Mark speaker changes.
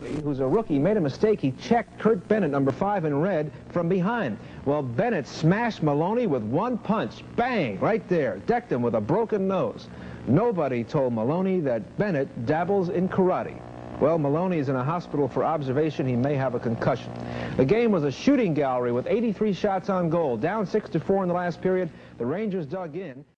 Speaker 1: Who's a rookie, made a mistake. He checked Kurt Bennett, number 5 in red, from behind. Well, Bennett smashed Maloney with one punch. Bang! Right there. Decked him with a broken nose. Nobody told Maloney that Bennett dabbles in karate. Well, Maloney is in a hospital for observation. He may have a concussion. The game was a shooting gallery with 83 shots on goal. Down 6-4 in the last period. The Rangers dug in.